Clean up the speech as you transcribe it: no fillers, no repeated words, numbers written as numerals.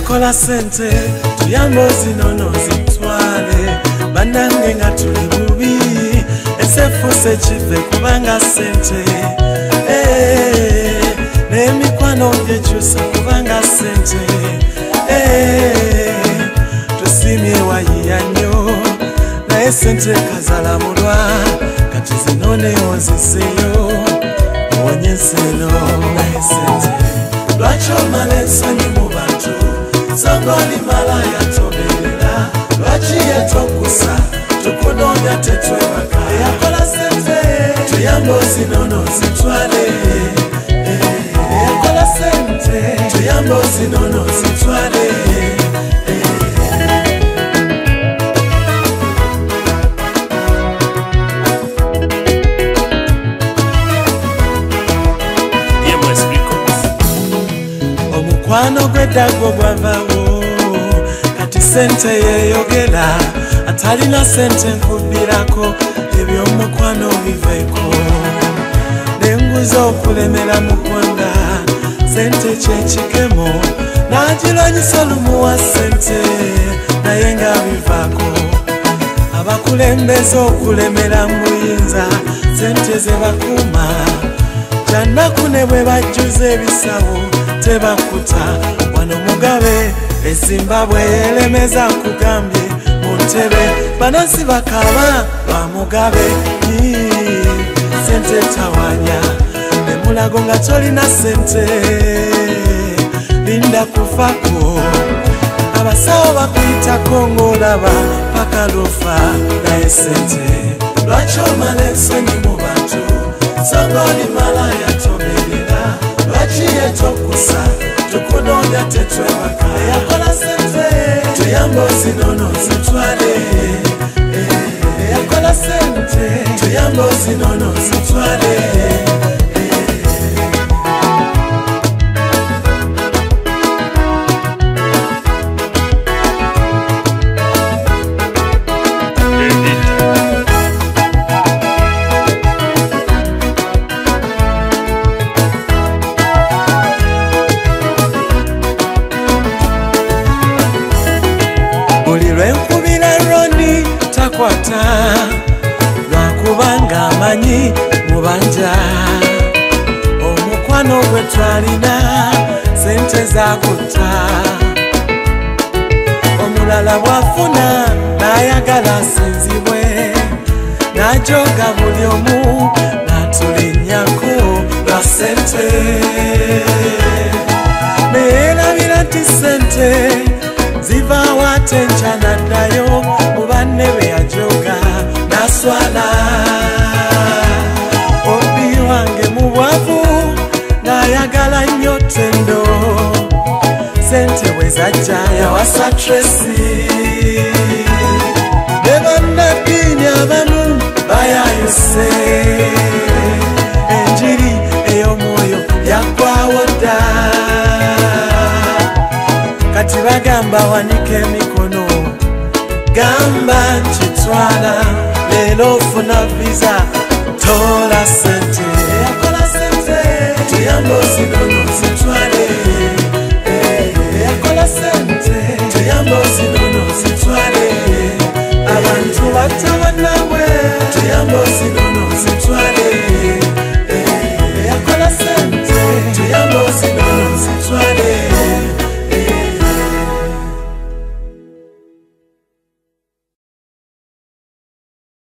eyakola sente tuyambe zinono zitwale banange nga tuli bubi esefuse kive kubanga sente n'emikwano gyekyusa kubanga sente tusimye wayiya nnyo naye sente kazala mulwa kati zinonewo ziseyo onyeseno naye sente lwaki omala ensonyi mu bantu songa olimala yatoberera lwaki yetokusa tukunoonya tetwebaka eyakola sente tuyambe ozinono zitwale eyakola sente tuyambe ozinono zitwale omukwano gw'eddago gwavawo kati sente yeyogera atalina sente nkubbirako ebyomukwano biveeko nenguza okulemera mu ggwanga sente kyekikemo n'agirwanyisa olumuwa sente naye nga bivaako abakulembeza okulemera mu buyinza sente ze bakuuma jannaku ne bwe bajjuza ebisawo tebakuta wano mugabe ezimbabwe elemeza nkugambye mu ntebe bano si bakaba lwa mugabe sente tawanya nemulago nga tolina sente linda kufako abasawo bakuyitako ng'olaba paka lufa naye sente lwaki omala ensonyi mu bantu songa olimala yatoberera lwaki yetokusa tukunoonya tetwebaka eyakola sente tuyambe ozinono zitwale eyakola sente tuyambe ozinono zitwale lwenkubira roni takwata lwakubanga amanyi mubanja omukwano gwe twalina sente zakutta omulala bwafuna n'ayagala asinzibwe n'ajoga buli omu n'atulinnyako lwa sente neerabira nti sente zivaawo ate enkya n'addayo mu banne be yajoga n'aswala obi wange mu bwavu n'ayagala nnyo ttendo sente bwe zajja yawasa Tracy ne bannaddiini abamu bayayuse enjiri ey'omwoyo yaggwawo dda kati bagamba wanike emikono gamba nkitwala leero ofuna visa tola sente eyakola sente tuyambe ozinono zitwale eyakola sente tuyambe ozinono zitwale abantu batabanawe tuyambe ozinono